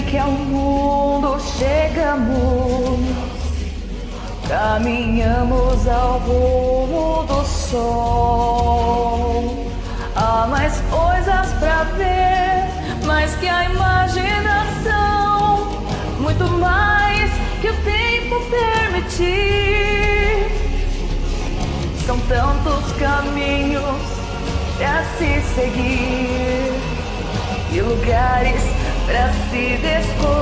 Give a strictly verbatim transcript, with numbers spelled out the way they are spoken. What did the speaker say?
que ao mundo chegamos, caminhamos ao rumo do sol. Há mais coisas pra ver, mais que a imaginação, muito mais que o tempo permitir. São tantos caminhos pra se seguir e lugares pra se descobrir.